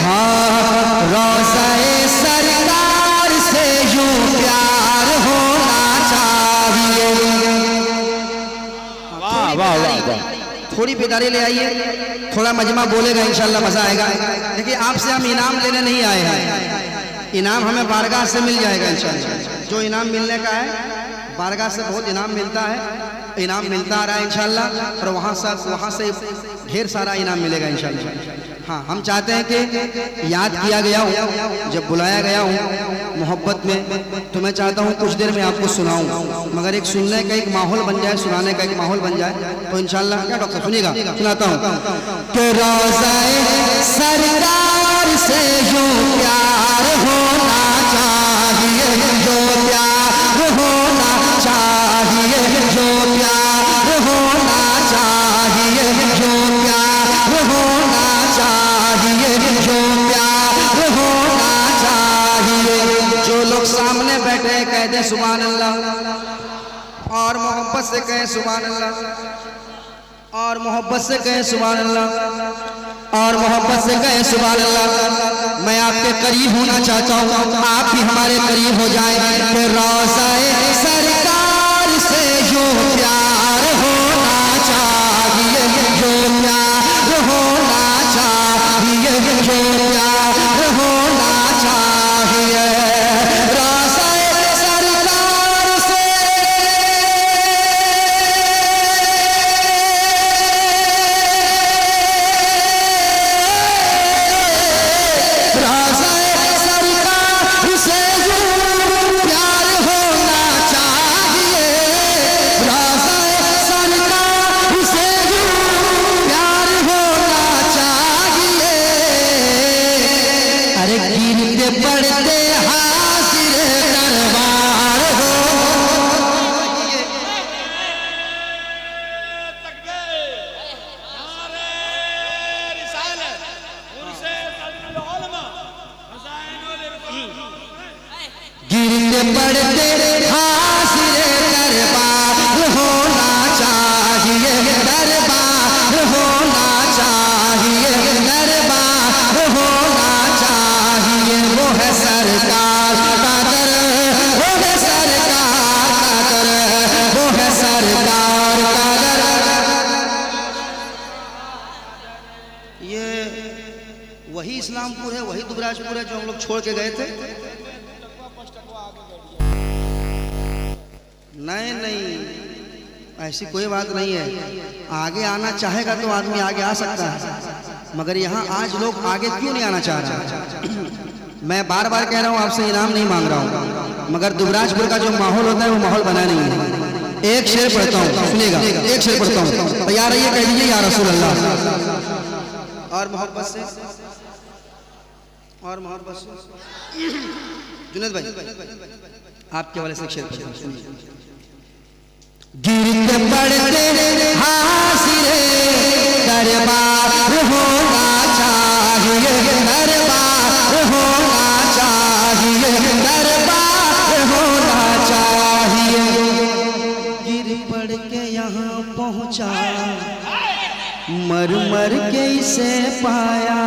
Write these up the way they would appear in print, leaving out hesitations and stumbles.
हाँ रोज़ाए सरकार से यूं प्यार होना चाहिए। वाह वाह वाह, थोड़ी बेदारी ले आइए, थोड़ा मजमा बोलेगा इंशाल्लाह मजा आएगा। देखिए आपसे हम इनाम लेने नहीं आए हैं, इनाम हमें बारगाह से मिल जाएगा इंशाल्लाह। जो इनाम मिलने का है बारगाह से बहुत इनाम मिलता है, इनाम मिलता आ रहा है इंशाल्लाह, और वहाँ से ढेर सारा इनाम मिलेगा इंशाल्लाह। हाँ हम चाहते हैं कि याद किया गया हूँ, जब बुलाया गया हूँ मोहब्बत में, तो मैं चाहता हूँ कुछ देर में आपको सुनाऊँ, मगर एक सुनने का एक माहौल बन जाए, सुनाने का एक माहौल बन जाए, तो इंशाल्लाह। क्या डॉक्टर सुनिएगा, सुनाता हूँ कि रोज़ाए सरकार से यूं प्यार होना चाहिए, जो प्यार होना चाहिए, जो प्यार होना चाहिए, जो प्यार होना चाहिए, जो प्यार होना चाहिए। जो लोग सामने बैठे कह दे सुभान अल्लाह, और मोहब्बत से कहे सुभान अल्लाह, और मोहब्बत से कहे सुभान अल्लाह, और मोहब्बत से कहे सुभान अल्लाह। मैं आपके करीब होना चाहता हूँ, आप भी हमारे करीब हो जाए। कि रोज़ाए सरकार से यूं प्यार होना चाहिए, जो प्यार होना चाहिए, जो प्यार होना चाहिए। रोज़ाए सरकार से पढ़ते हासिर दरबार हो। गिरते पढ़ते हासिर दरबार होना चाहिए, दरबार होना चाहिए, दरबार होना चाहिए। वो है सरकार का दर, वो है सरकार का दर, वो है सरकार का दर। ये वही इस्लामपुर है, वही दुबराजपुर है जो हम लोग छोड़ के गए थे। नहीं नहीं ऐसी कोई बात नहीं है, आगे आना चाहेगा तो आदमी आगे आ सकता है, मगर यहाँ आज लोग आगे क्यों नहीं आना चाह रहे? मैं बार बार कह रहा हूँ, आपसे इनाम नहीं मांग रहा हूँ, मगर दुबराजपुर का जो माहौल होता है वो माहौल बना नहीं है। एक शेर पढ़ता हूँ, सुनिएगा, एक शेर पढ़ता हूँ, तैयार रहिए, कह दीजिए या रसूल अल्लाह। और मोहब्बत से, और मोहब्बत से जुनैद भाई आपके वाले से शेर पढ़ता हूँ, सुनिए। गिरते पढ़ते हासिर दरबार होना चाहिए, दरबार होना चाहिए, दरबार होना चाहिए। गिर पड़ के यहाँ पहुँचा, मर मर के इसे पाया,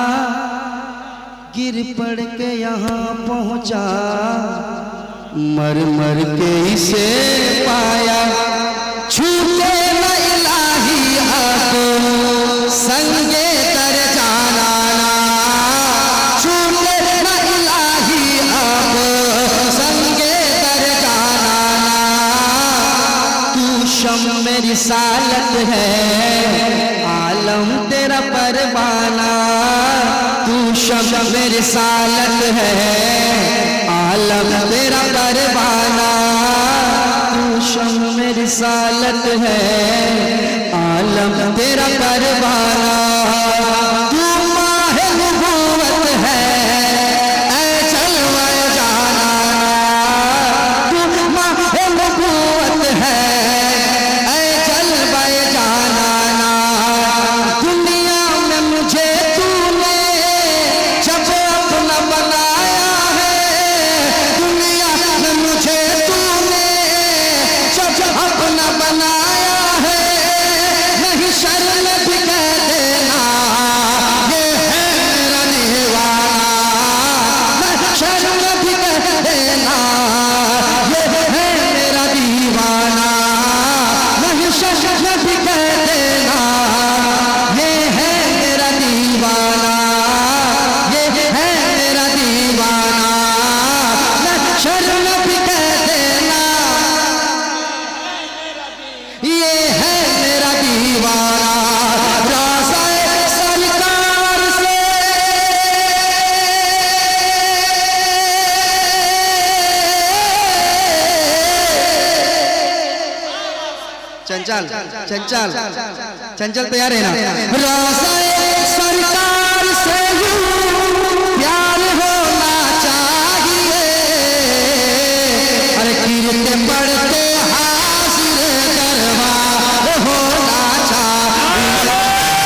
गिर पड़ के यहाँ पहुँचा, मर मर के इसे पाया। छूटे न इलाही आपको संगे तर जाना, छूटे न इलाही आपको संगे तर जाना। तू शम्म रिसालत है, आलम तेरा परवाना, तू शम्म रिसालत है, आलम तेरा परवाना, तू शम्म रिसालत है, आलम तेरा परवाना। तू माहे नबूवत है, ऐ चलवा जाना, तू माहे नबूवत है, ऐ चलवा जाना। दुनिया में मुझे तूने जब अपना बनाया है, दुनिया में मुझे तूने जब अपना बनाया है, नहीं शर्म भी कह दे चंचल चंचल चंचल तैयार है ना? सरकार से प्यार होना चाहिए, अरे गिरते पड़ते हाजिर दरबार होना चाहिए।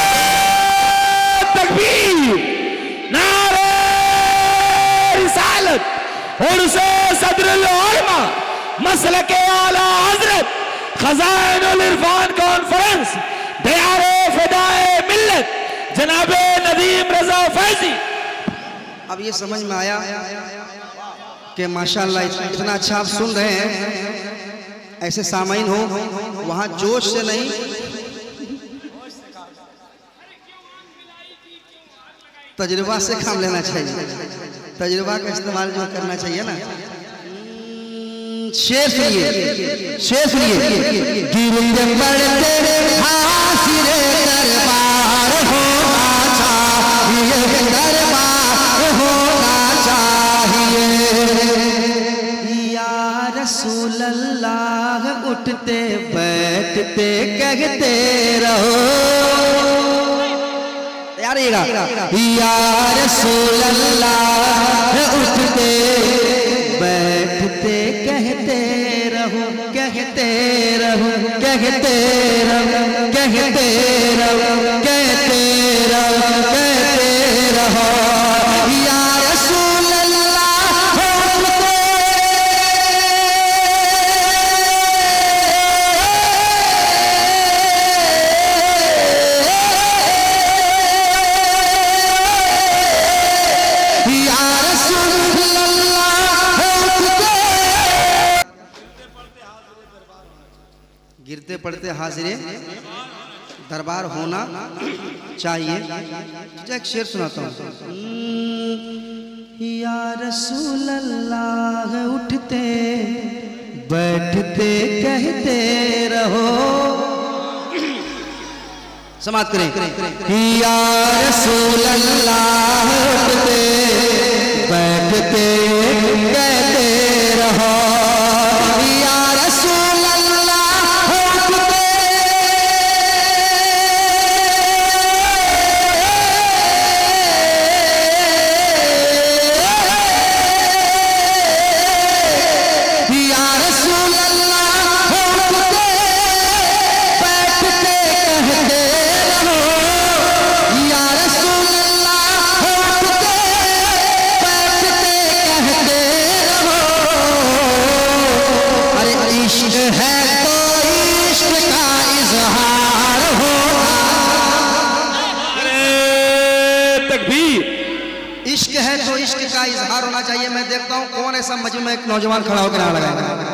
तकबीर, नारे रिसालत और से सदरुल उलमा मसलके आला हजरत खजाइनुल इरफान कॉन्फ्रेंस दयारे फिदाए मिल्लत जनाबे नदीम रजा फैजी। अब ये समझ में आया कि माशाअल्लाह इतना अच्छा आप सुन रहे हैं, ऐसे सामाइन हो वहां जोश से नहीं, तजुर्बा से काम लेना चाहिए, तजुर्बा का इस्तेमाल जो करना चाहिए ना। शेर सुनिए, शेर सुनिए। गिरते पड़ते हाजिर दरबार होना चाहिए, दरबार होना चाहिए। या रसूल अल्लाह उठते बैठते कहते रहो, यारिएगा। या रसूल अल्लाह उठते बैठते कहते रहो, कहते रहो, कहते रहो, कहते रहो, कहते रहो, कहते रहो। या रसूल अल्लाह या रसूल गिरते पड़ते हाजिरे दरबार होना चाहिए। एक शेर सुनाता हूँ। या रसूल अल्लाह उठते बैठते कहते रहो, समाप्त करें। या रसूल अल्लाह उठते बैठते कहते रहो, या रसूल अल्लाह उठते या रसूल अल्लाह उठते बैठते कहते रहो, या रसूल अल्लाह उठते बैठते कहते रहो। अरे इश्क है तो इश्क का इजहार हो, तकबीर। इश्क है तो इश्क का इजहार होना चाहिए। मैं देखता हूँ कौन ऐसा मजमे में एक नौजवान खड़ा होकर नारा लगाएगा।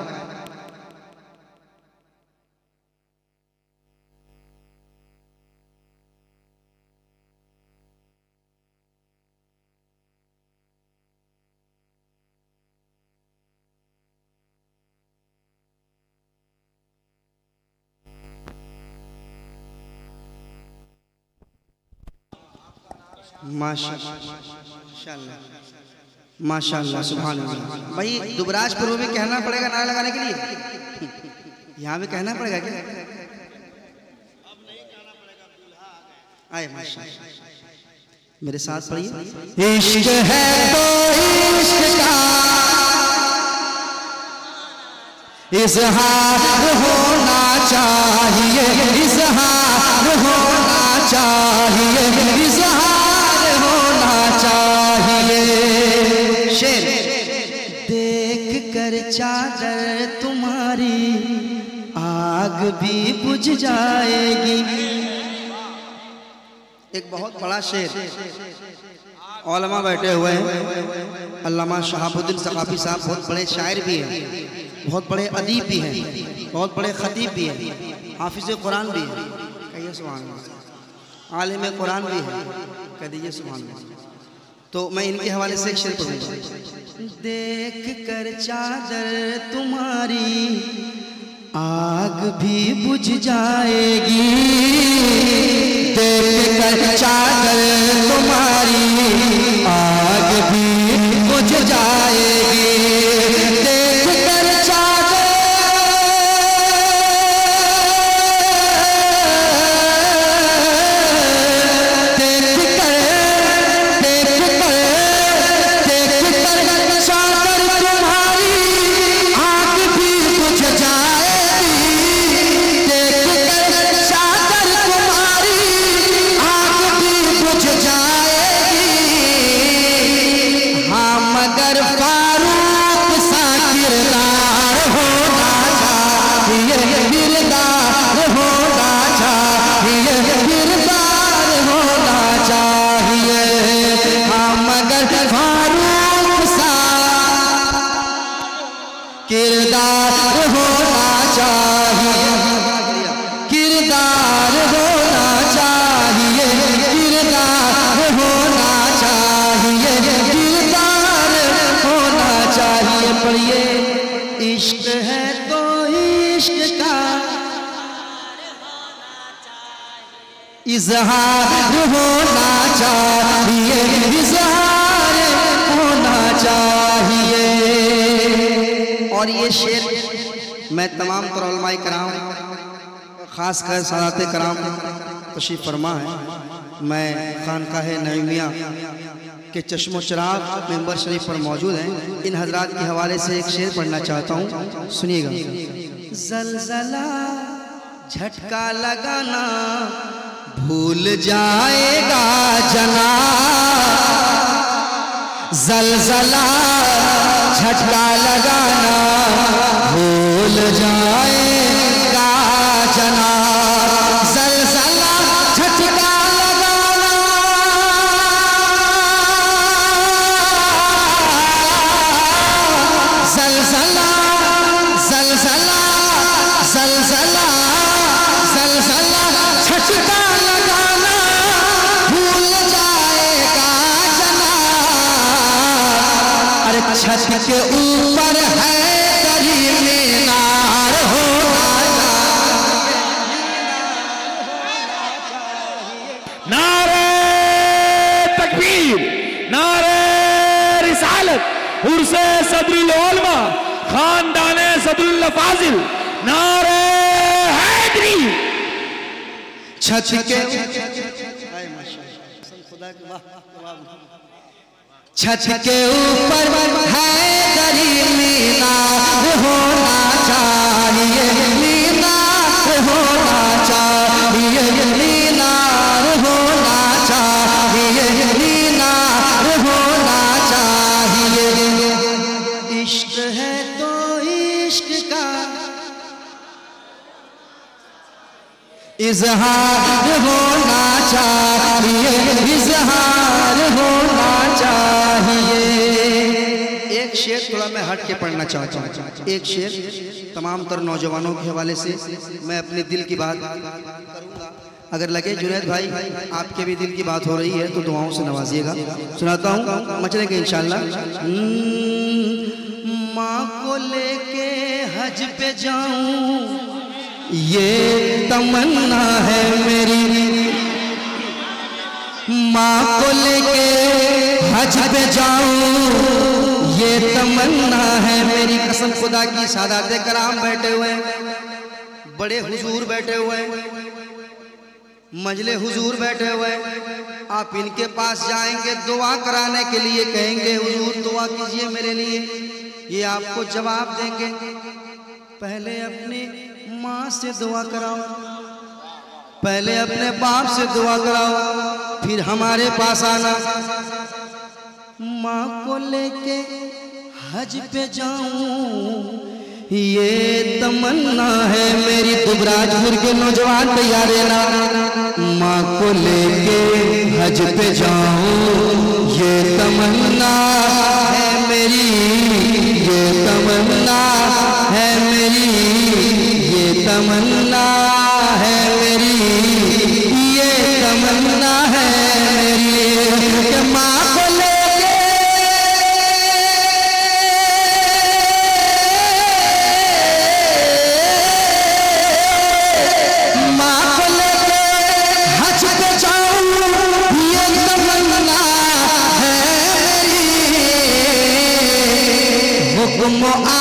माशाअल्लाह माशाअल्लाह सुभान अल्लाह। भाई दुबराजपुर में भी कहना पड़ेगा नारा लगाने के लिए, यहाँ भी कहना पड़ेगा क्या? आए माशाअल्लाह, मेरे साथ पढ़िए। इश्क है तो इश्क का इजहार होना चाहिए, इजहार होना चाहिए, इजहार होना चाहिए। शेर। देख कर चादर तुम्हारी आग भी बुझ जाएगी। एक बहुत बड़ा शेर, औलमा बैठे हुए हैं। अल्लामा शहाबुद्दीन सकाफी साहब बहुत बड़े शायर भी हैं, बहुत बड़े अदीब भी हैं, बहुत बड़े खतीब भी हैं, हाफिज कुरान भी हैं। कहिए सुभान अल्लाह। आलिम कुरान भी है, कह दीजिए सुभान अल्लाह। तो मैं इनके हवाले से एक शेर पढ़ूंगा। देख कर चादर तुम्हारी आग भी बुझ जाएगी, देख कर चादर तुम्हारी आग भी बुझ जाएगी, देख कर चादर इश्क है तो इश्क का इजहार होना चाहिए, इजहार होना चाहिए। और ये शेर मैं तमाम तर उलमाए कराम, खास कर सादाते कराम तशरीफ फरमा है, मैं खानकाह नईमिया के चश्मो चिराग मेंबर शरीफ पर मौजूद हैं, इन हजरात के हवाले से एक शेर पढ़ना चाहता हूँ, सुनिएगा। जलजला झटका लगाना भूल जाएगा जना, जलजला झटका लगाना भूल जाएगा जना, जलजला झटका लगाना जलजला जलजला जलजला जलजला झटका लगाना भूल जाएगा जना। अरे छत के ऊपर है दरी मीनार होना चाहिए। नारे तकबीर, नारे रिसालत, उर्से सदरुल उलमा, खानदाने सदरुल फाजिल, नारे हैदरी। छत के छत के ऊपर है दरी मीनार होना चाहिए, मीनार होना चाहिए, मीनार होना चाहिए, मीनार होना चाहिए। इश्क है तो इश्क का इजहार होना चाहिए, इजहार होना चाहिए। एक शेर थोड़ा मैं हट के पढ़ना चाहता हूँ, एक शेर तमाम तर नौजवानों के हवाले से मैं अपने दिल की बात करूँगा। अगर लगे जुनैद भाई आपके भी दिल की बात हो रही है तो दुआओं से नवाजिएगा। सुनाता हूँ, मचलेंगे इंशाल्लाह। माँ को लेके हज पे जाऊं ये तमन्ना है मेरी, माँ को लेके हज पे जाऊं ये तमन्ना है मेरी। कसम खुदा की सादाते कराम बैठे हुए, बड़े हुजूर बैठे हुए, मजले हुजूर बैठे हुए, आप इनके पास जाएंगे दुआ कराने के लिए, कहेंगे हुजूर दुआ कीजिए मेरे लिए, ये आपको जवाब देंगे पहले अपनी माँ से दुआ कराओ, पहले अपने बाप से दुआ कराओ, फिर हमारे पास आना। माँ को लेके हज पे जाऊं ये तमन्ना है मेरी। दुबराजपुर के नौजवान तैयार है ना, माँ को लेके हज पे जाऊं ये तमन्ना है मेरी, ये तमन्ना है मेरी, ये तमन्ना है मेरी, ये तमन्ना है मेरी कि माँ को लेके माँ को लेके हज पे जाऊं ये तमन्ना है मेरी। हुक्म